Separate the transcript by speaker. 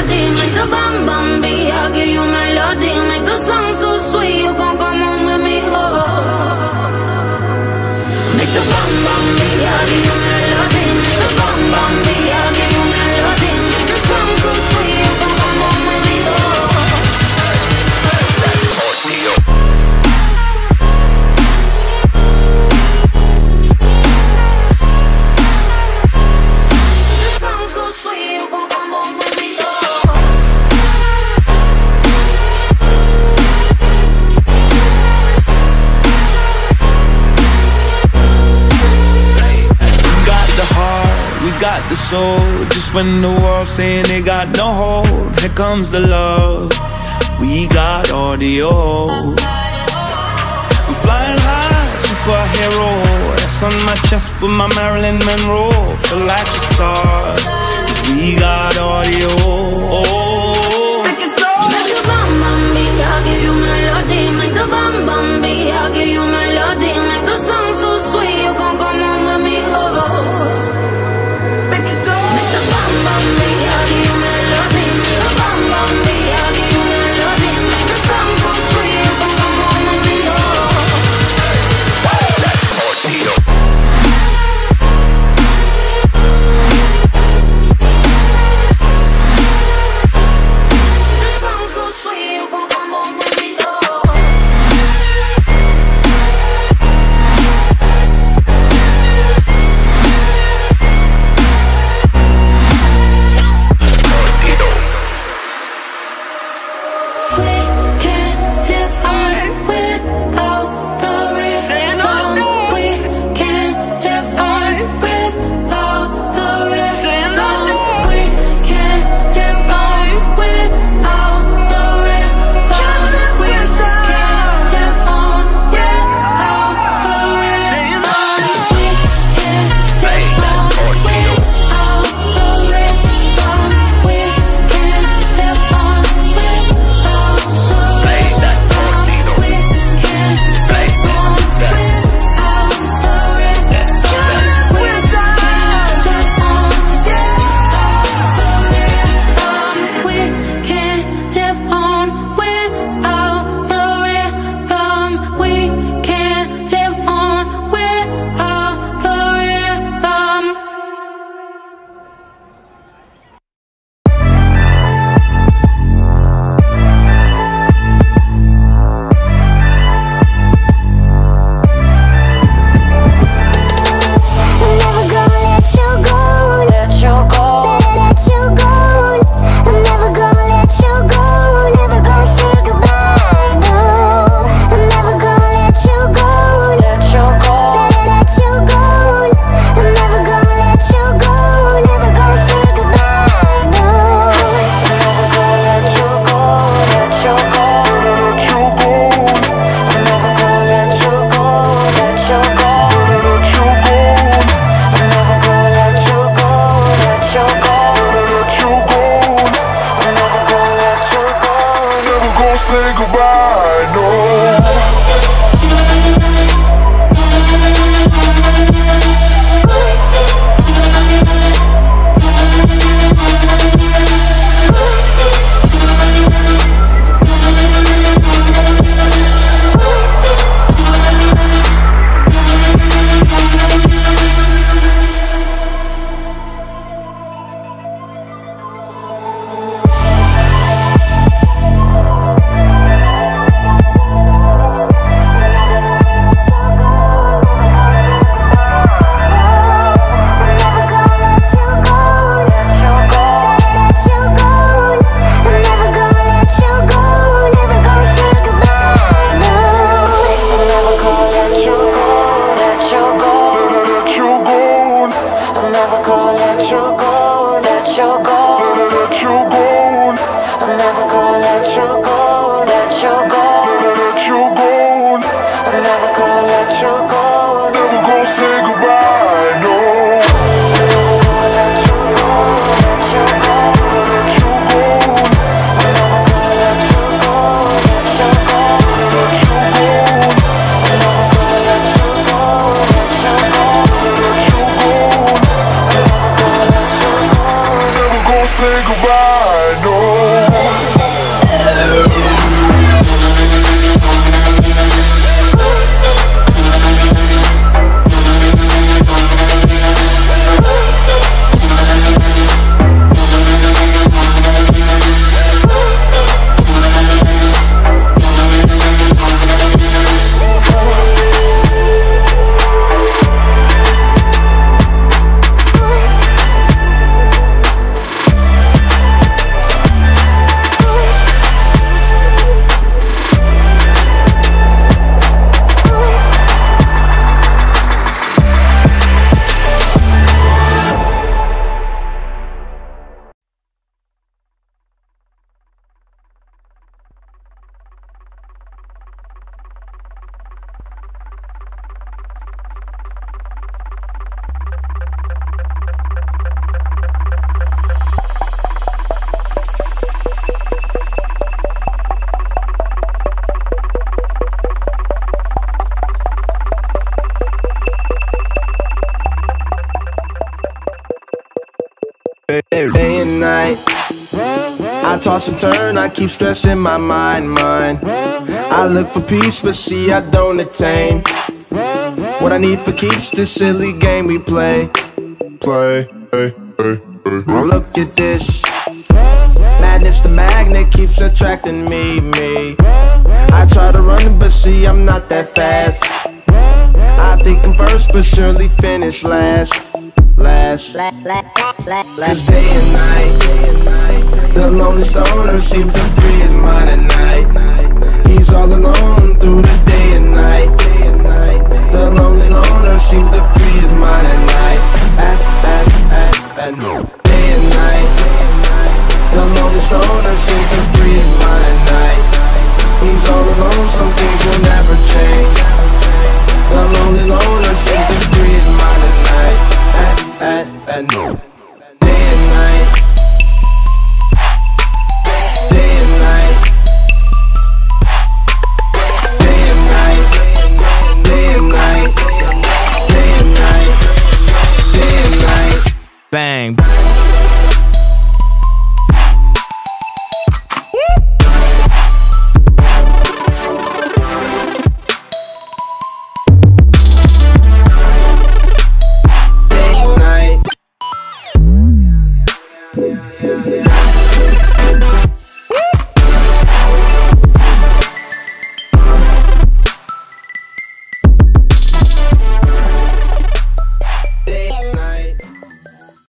Speaker 1: melody, make the bam bam beat. I'll give you melody, make the song so sweet. You gon' come on with me, oh. Make the bam bam beat. I'll give you melody, make the bam bam beat. I'll give you melody, make the song so sweet. You gon' come on with me, oh.
Speaker 2: Got the soul, just when the world's saying they got no hope, here comes the love. We got audio. We flying high, superhero. That's on my chest with my Marilyn Monroe. Feel like a star, 'cause we got audio.
Speaker 1: Make the bam bam beat, I'll give you melody. Make the bam bam beat, I'll give you melody. Make the song so sweet, you gon' come on with me, oh.
Speaker 3: Say goodbye, no. gonna say goodbye, no.
Speaker 4: Day and night, I toss and turn, I keep stressing my mind. I look for peace, but see I don't attain what I need for keeps this silly game we play. Look at this madness, the magnet keeps attracting me. I try to run, but see I'm not that fast. I think I'm first, but surely finish last. Cause day and night, the lonely stoner seems to free his mind at night. He's all alone through the day and night. The lonely loner seems to free his mind at night. Day and night, the lonely stoner seems to free his mind at night. He's all alone, some things will never change. The lonely loner seems to free his mind at night. No. Day and night, day and night, day and night, day and night, day and night, day and night,
Speaker 2: Bang.